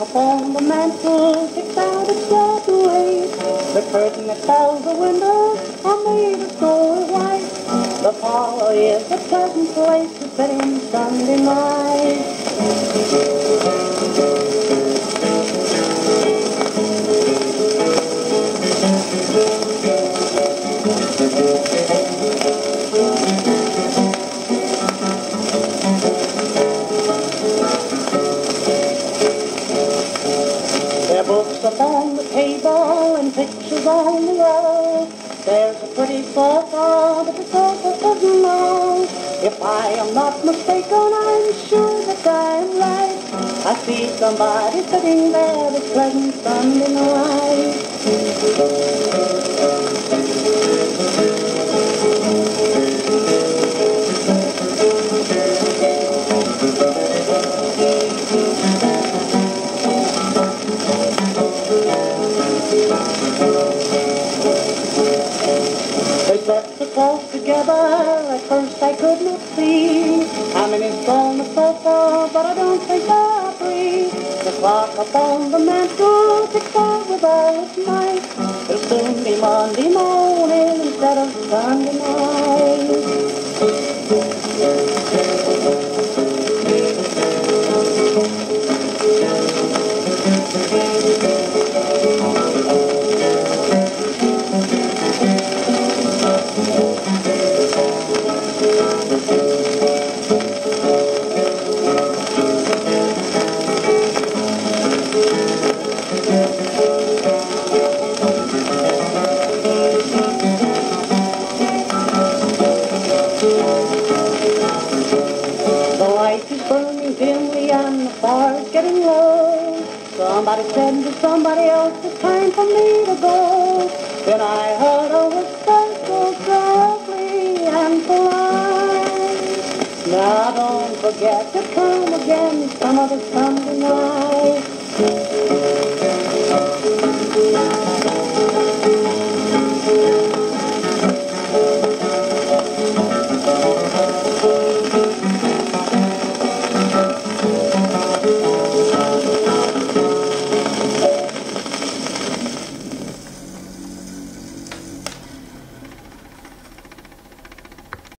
upon the mantel sticks out its golden weight. The curtain that tells the window are made of snowy white. The parlor is a pleasant place to spend Sunday night. There are books upon the table and pictures on the wall. There's a pretty sofa, but the sofa isn't long. If I am not mistaken, I'm sure that I am right. I see somebody sitting there this pleasant Sunday night. They set the clothes together, at first I could not see how many on the sofa, but I don't think there are three. The clock upon the mantel ticks out with all its might. It'll soon be Monday morning instead of Sunday night. The light is burning dimly and the fire's getting low. Somebody said to somebody else, it's time for me to go. Then I heard a whisper so softly and polite. Now don't forget to come again some other Sunday night.